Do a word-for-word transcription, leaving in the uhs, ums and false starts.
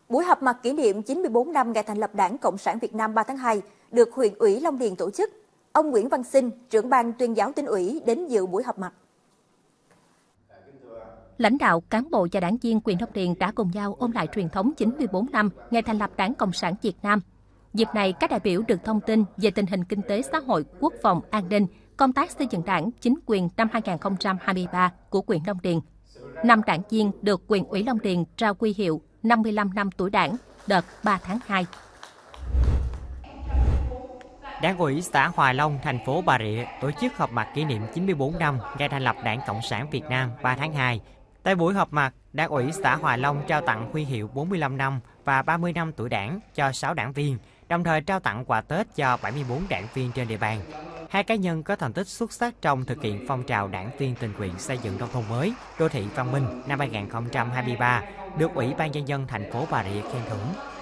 Buổi họp mặt kỷ niệm chín mươi tư năm ngày thành lập Đảng Cộng sản Việt Nam ba tháng hai được huyện ủy Long Điền tổ chức. Ông Nguyễn Văn Sinh, trưởng ban tuyên giáo Tỉnh ủy đến dự buổi họp mặt. Lãnh đạo, cán bộ và đảng viên huyện Long Điền đã cùng nhau ôn lại truyền thống chín mươi tư năm ngày thành lập Đảng Cộng sản Việt Nam. Dịp này, các đại biểu được thông tin về tình hình kinh tế xã hội, quốc phòng, an ninh, công tác xây dựng Đảng, chính quyền năm hai nghìn không trăm hai mươi ba của huyện Long Điền. Năm đảng viên được huyện ủy Long Điền trao huy hiệu năm mươi lăm năm tuổi Đảng, đợt ba tháng hai. Đảng ủy xã Hòa Long, thành phố Bà Rịa tổ chức họp mặt kỷ niệm chín mươi tư năm ngày thành lập Đảng Cộng sản Việt Nam ba tháng hai. Tại buổi họp mặt, Đảng ủy xã Hòa Long trao tặng huy hiệu bốn mươi lăm năm và ba mươi năm tuổi Đảng cho sáu đảng viên, đồng thời trao tặng quà Tết cho bảy mươi tư đảng viên trên địa bàn. Hai cá nhân có thành tích xuất sắc trong thực hiện phong trào đảng viên tình nguyện xây dựng nông thôn mới, đô thị văn minh năm hai nghìn không trăm hai mươi ba được Ủy ban Nhân dân thành phố Bà Rịa khen thưởng.